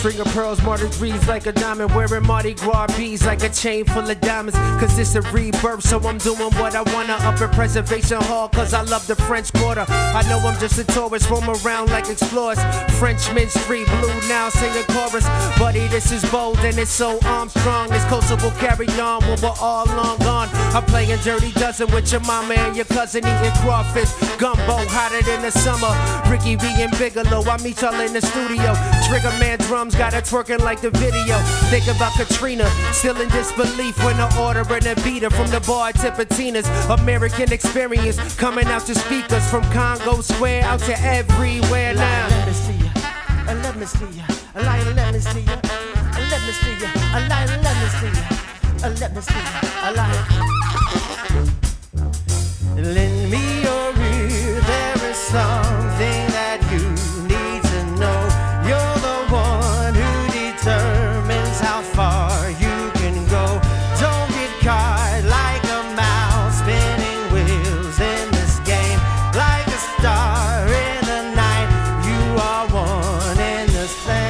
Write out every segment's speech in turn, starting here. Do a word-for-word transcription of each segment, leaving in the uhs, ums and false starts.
String of pearls, Marty Reeves like a diamond. Wearing Mardi Gras beads like a chain full of diamonds. Cause it's a rebirth, so I'm doing what I wanna up at Preservation Hall. Cause I love the French Quarter. I know I'm just a tourist, roam around like explorers. Frenchman Street, blue now, sing a chorus. Buddy, this is bold and it's so Armstrong. This coastal will carry on when we're all long gone. I'm playing Dirty Dozen with your mama and your cousin, eating crawfish. Gumbo, hotter than the summer. Ricky V and Bigelow, I meet y'all in the studio. Trigger Man drums got it twerking like the video. Think about Katrina, still in disbelief when I order and a beater from the bar to Patina's. American experience coming out to speakers from Congo Square out to everywhere now. Let me see ya, let me see ya, let me see ya, let me see ya, let me see ya, let me see ya, lend me your ear, there is something that you need to know. You're the one who determines how far you can go. Don't get caught like a mouse spinning wheels in this game. Like a star in the night, you are one and the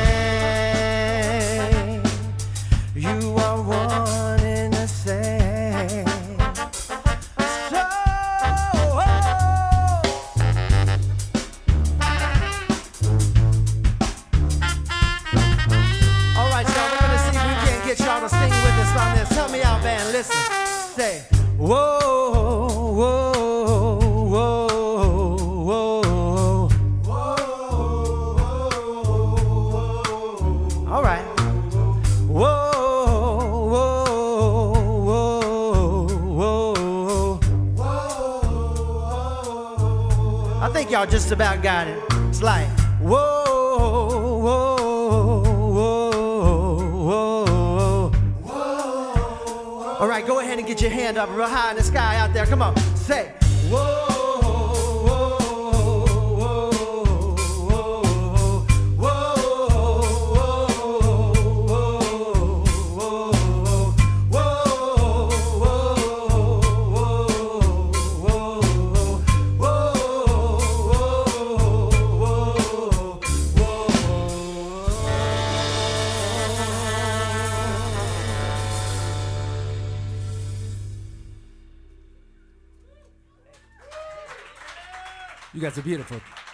same. You are one and the same. So, oh. All right, y'all, we're gonna see if we can't get y'all to sing with us on this. Help me out, band. Listen. Say, whoa, whoa, whoa, whoa, whoa. All right. Whoa, whoa, whoa, whoa. I think y'all just about got it. It's like, whoa, whoa, whoa, whoa. All right, go ahead and get your hand up real high in the sky out there. Come on, say, whoa. You guys are beautiful.